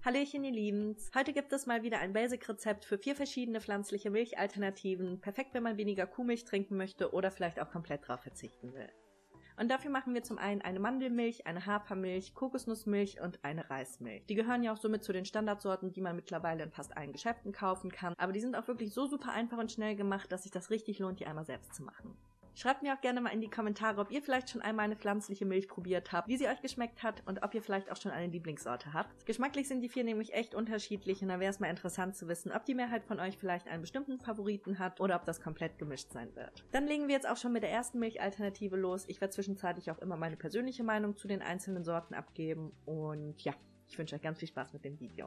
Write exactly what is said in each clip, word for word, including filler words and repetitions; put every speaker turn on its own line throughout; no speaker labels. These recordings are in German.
Hallöchen ihr Liebens! Heute gibt es mal wieder ein Basic-Rezept für vier verschiedene pflanzliche Milchalternativen, perfekt wenn man weniger Kuhmilch trinken möchte oder vielleicht auch komplett drauf verzichten will. Und dafür machen wir zum einen eine Mandelmilch, eine Hafermilch, Kokosnussmilch und eine Reismilch. Die gehören ja auch somit zu den Standardsorten, die man mittlerweile in fast allen Geschäften kaufen kann, aber die sind auch wirklich so super einfach und schnell gemacht, dass sich das richtig lohnt, die einmal selbst zu machen. Schreibt mir auch gerne mal in die Kommentare, ob ihr vielleicht schon einmal eine pflanzliche Milch probiert habt, wie sie euch geschmeckt hat und ob ihr vielleicht auch schon eine Lieblingssorte habt. Geschmacklich sind die vier nämlich echt unterschiedlich und da wäre es mal interessant zu wissen, ob die Mehrheit von euch vielleicht einen bestimmten Favoriten hat oder ob das komplett gemischt sein wird. Dann legen wir jetzt auch schon mit der ersten Milchalternative los. Ich werde zwischenzeitlich auch immer meine persönliche Meinung zu den einzelnen Sorten abgeben und ja, ich wünsche euch ganz viel Spaß mit dem Video.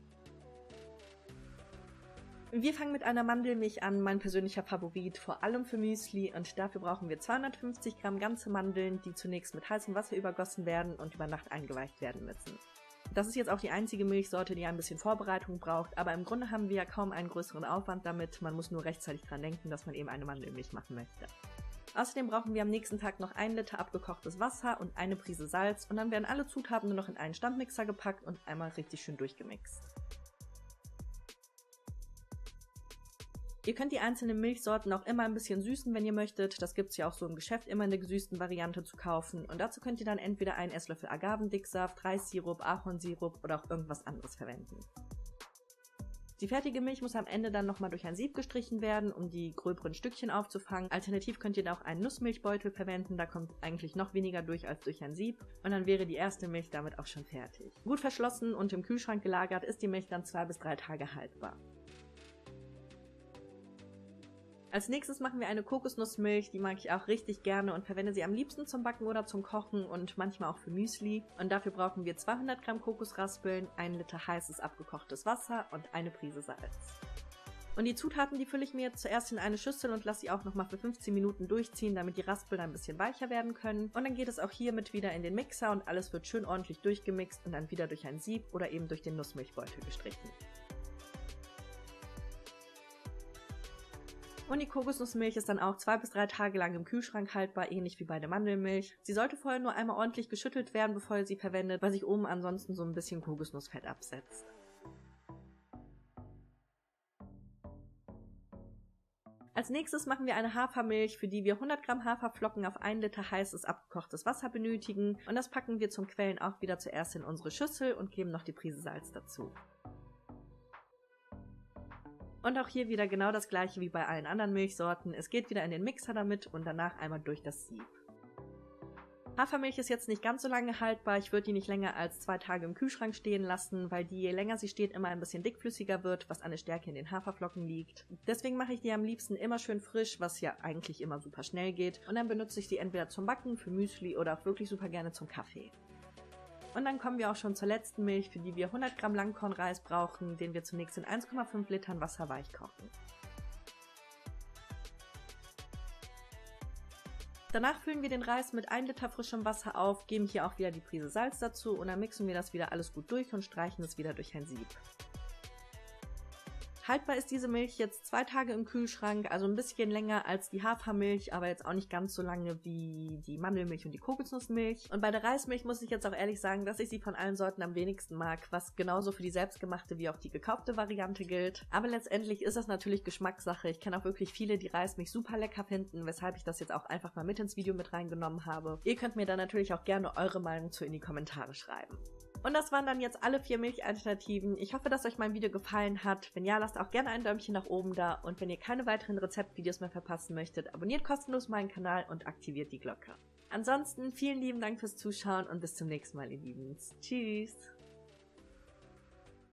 Wir fangen mit einer Mandelmilch an, mein persönlicher Favorit, vor allem für Müsli, und dafür brauchen wir zweihundertfünfzig Gramm ganze Mandeln, die zunächst mit heißem Wasser übergossen werden und über Nacht eingeweicht werden müssen. Das ist jetzt auch die einzige Milchsorte, die ein bisschen Vorbereitung braucht, aber im Grunde haben wir ja kaum einen größeren Aufwand damit, man muss nur rechtzeitig dran denken, dass man eben eine Mandelmilch machen möchte. Außerdem brauchen wir am nächsten Tag noch ein Liter abgekochtes Wasser und eine Prise Salz und dann werden alle Zutaten nur noch in einen Standmixer gepackt und einmal richtig schön durchgemixt. Ihr könnt die einzelnen Milchsorten auch immer ein bisschen süßen, wenn ihr möchtet. Das gibt's ja auch so im Geschäft immer in der gesüßten Variante zu kaufen. Und dazu könnt ihr dann entweder einen Esslöffel Agavendicksaft, Reissirup, Ahornsirup oder auch irgendwas anderes verwenden. Die fertige Milch muss am Ende dann nochmal durch ein Sieb gestrichen werden, um die gröberen Stückchen aufzufangen. Alternativ könnt ihr da auch einen Nussmilchbeutel verwenden, da kommt eigentlich noch weniger durch als durch ein Sieb. Und dann wäre die erste Milch damit auch schon fertig. Gut verschlossen und im Kühlschrank gelagert ist die Milch dann zwei bis drei Tage haltbar. Als nächstes machen wir eine Kokosnussmilch, die mag ich auch richtig gerne und verwende sie am liebsten zum Backen oder zum Kochen und manchmal auch für Müsli. Und dafür brauchen wir zweihundert Gramm Kokosraspeln, ein Liter heißes abgekochtes Wasser und eine Prise Salz. Und die Zutaten, die fülle ich mir jetzt zuerst in eine Schüssel und lasse sie auch nochmal für fünfzehn Minuten durchziehen, damit die Raspeln ein bisschen weicher werden können. Und dann geht es auch hiermit wieder in den Mixer und alles wird schön ordentlich durchgemixt und dann wieder durch ein Sieb oder eben durch den Nussmilchbeutel gestrichen. Und die Kokosnussmilch ist dann auch zwei bis drei Tage lang im Kühlschrank haltbar, ähnlich wie bei der Mandelmilch. Sie sollte vorher nur einmal ordentlich geschüttelt werden, bevor ihr sie verwendet, weil sich oben ansonsten so ein bisschen Kokosnussfett absetzt. Als nächstes machen wir eine Hafermilch, für die wir hundert Gramm Haferflocken auf ein Liter heißes abgekochtes Wasser benötigen. Und das packen wir zum Quellen auch wieder zuerst in unsere Schüssel und geben noch die Prise Salz dazu. Und auch hier wieder genau das gleiche wie bei allen anderen Milchsorten. Es geht wieder in den Mixer damit und danach einmal durch das Sieb. Hafermilch ist jetzt nicht ganz so lange haltbar. Ich würde die nicht länger als zwei Tage im Kühlschrank stehen lassen, weil die, je länger sie steht, immer ein bisschen dickflüssiger wird, was an der Stärke in den Haferflocken liegt. Deswegen mache ich die am liebsten immer schön frisch, was ja eigentlich immer super schnell geht. Und dann benutze ich die entweder zum Backen, für Müsli oder auch wirklich super gerne zum Kaffee. Und dann kommen wir auch schon zur letzten Milch, für die wir hundert Gramm Langkornreis brauchen, den wir zunächst in eins Komma fünf Litern Wasser weich kochen. Danach füllen wir den Reis mit ein Liter frischem Wasser auf, geben hier auch wieder die Prise Salz dazu und dann mixen wir das wieder alles gut durch und streichen es wieder durch ein Sieb. Haltbar ist diese Milch jetzt zwei Tage im Kühlschrank, also ein bisschen länger als die Hafermilch, aber jetzt auch nicht ganz so lange wie die Mandelmilch und die Kokosnussmilch. Und bei der Reismilch muss ich jetzt auch ehrlich sagen, dass ich sie von allen Sorten am wenigsten mag, was genauso für die selbstgemachte wie auch die gekaufte Variante gilt. Aber letztendlich ist das natürlich Geschmackssache. Ich kenne auch wirklich viele, die Reismilch super lecker finden, weshalb ich das jetzt auch einfach mal mit ins Video mit reingenommen habe. Ihr könnt mir da natürlich auch gerne eure Meinung zu in die Kommentare schreiben. Und das waren dann jetzt alle vier Milchalternativen. Ich hoffe, dass euch mein Video gefallen hat. Wenn ja, lasst auch gerne ein Däumchen nach oben da. Und wenn ihr keine weiteren Rezeptvideos mehr verpassen möchtet, abonniert kostenlos meinen Kanal und aktiviert die Glocke. Ansonsten vielen lieben Dank fürs Zuschauen und bis zum nächsten Mal, ihr Liebens. Tschüss!